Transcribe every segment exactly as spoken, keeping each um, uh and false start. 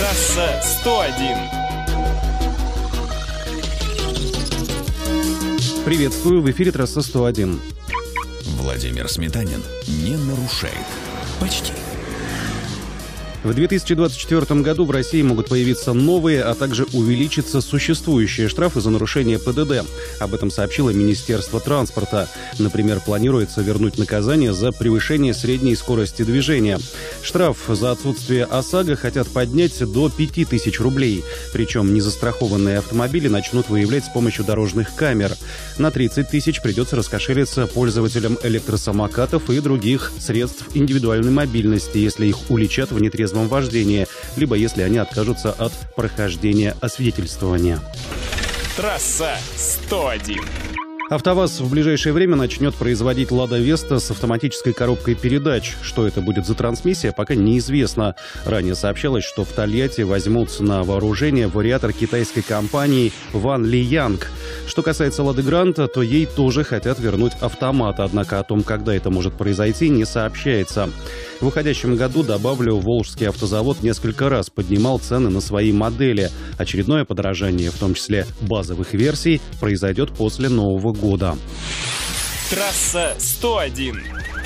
Трасса сто один. Приветствую, в эфире Трасса сто один. Владимир Сметанин не нарушает. Почти. В две тысячи двадцать четвёртом году в России могут появиться новые, а также увеличиться существующие штрафы за нарушение ПДД. Об этом сообщило Министерство транспорта. Например, планируется вернуть наказание за превышение средней скорости движения. Штраф за отсутствие ОСАГО хотят поднять до пяти тысяч рублей. Причем незастрахованные автомобили начнут выявлять с помощью дорожных камер. На тридцать тысяч придется раскошелиться пользователям электросамокатов и других средств индивидуальной мобильности, если их уличат в нетрезвом вождении, либо если они откажутся от прохождения освидетельствования. Трасса сто один. АвтоВАЗ в ближайшее время начнет производить «Лада Веста» с автоматической коробкой передач. Что это будет за трансмиссия, пока неизвестно. Ранее сообщалось, что в Тольятти возьмут на вооружение вариатор китайской компании Ван Ли Янг. Что касается «Лады Гранта», то ей тоже хотят вернуть автомат, однако о том, когда это может произойти, не сообщается. В уходящем году, добавлю, Волжский автозавод несколько раз поднимал цены на свои модели. Очередное подорожание, в том числе базовых версий, произойдет после Нового года. Трасса сто один.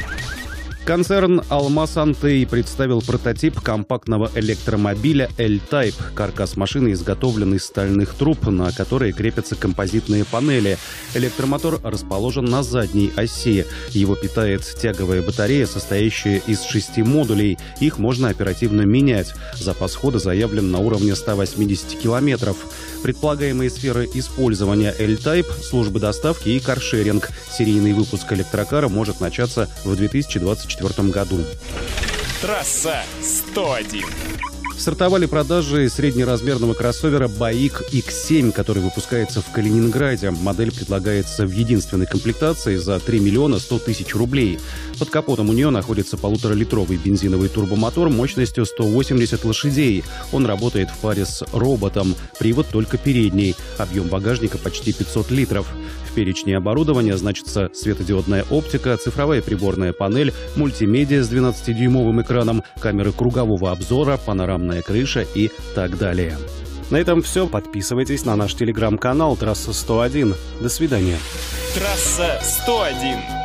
Концерн «Алмаз Антей» представил прототип компактного электромобиля L-Type. Каркас машины изготовлен из стальных труб, на которые крепятся композитные панели. Электромотор расположен на задней оси. Его питает тяговая батарея, состоящая из шести модулей. Их можно оперативно менять. Запас хода заявлен на уровне ста восьмидесяти километров. Предполагаемые сферы использования L-Type – службы доставки и каршеринг. Серийный выпуск электрокара может начаться в две тысячи двадцать четвёртом году. Трасса сто один. Стартовали продажи среднеразмерного кроссовера Баик икс семь, который выпускается в Калининграде. Модель предлагается в единственной комплектации за три миллиона сто тысяч рублей. Под капотом у нее находится полуторалитровый бензиновый турбомотор мощностью сто восемьдесят лошадей. Он работает в паре с роботом. Привод только передний. Объем багажника почти пятьсот литров. В перечне оборудования значится светодиодная оптика, цифровая приборная панель, мультимедиа с двенадцатидюймовым экраном, камеры кругового обзора, панорамная крыша и так далее. На этом все. Подписывайтесь на наш телеграм-канал «Трасса сто один». До свидания. Трасса сто один.